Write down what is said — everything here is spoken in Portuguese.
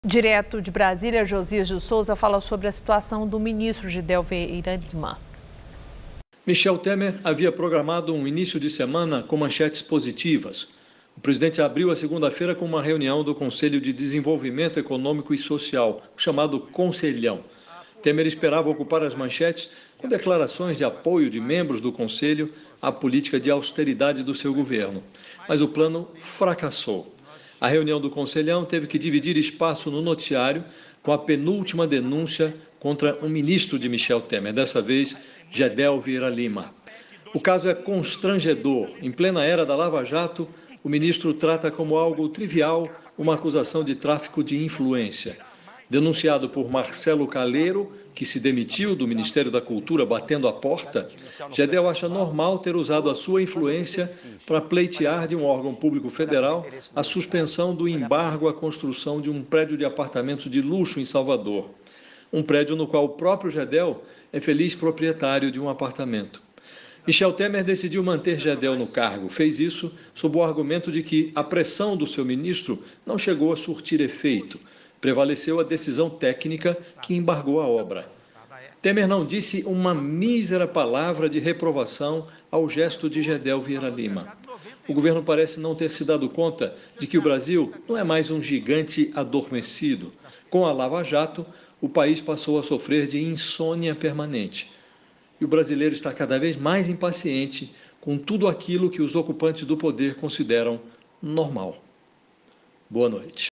Direto de Brasília, Josias de Souza fala sobre a situação do ministro Gedel Vieira Lima. Michel Temer havia programado um início de semana com manchetes positivas. O presidente abriu a segunda-feira com uma reunião do Conselho de Desenvolvimento Econômico e Social, o chamado Conselhão. Temer esperava ocupar as manchetes com declarações de apoio de membros do Conselho à política de austeridade do seu governo. Mas o plano fracassou. A reunião do Conselhão teve que dividir espaço no noticiário com a penúltima denúncia contra um ministro de Michel Temer, dessa vez, Gedel Vieira Lima. O caso é constrangedor. Em plena era da Lava Jato, o ministro trata como algo trivial uma acusação de tráfico de influência. Denunciado por Marcelo Caleiro, que se demitiu do Ministério da Cultura batendo a porta, Gedel acha normal ter usado a sua influência para pleitear de um órgão público federal a suspensão do embargo à construção de um prédio de apartamentos de luxo em Salvador. Um prédio no qual o próprio Gedel é feliz proprietário de um apartamento. Michel Temer decidiu manter Gedel no cargo. Fez isso sob o argumento de que a pressão do seu ministro não chegou a surtir efeito. Prevaleceu a decisão técnica que embargou a obra. Temer não disse uma mísera palavra de reprovação ao gesto de Gedel Vieira Lima. O governo parece não ter se dado conta de que o Brasil não é mais um gigante adormecido. Com a Lava Jato, o país passou a sofrer de insônia permanente. E o brasileiro está cada vez mais impaciente com tudo aquilo que os ocupantes do poder consideram normal. Boa noite.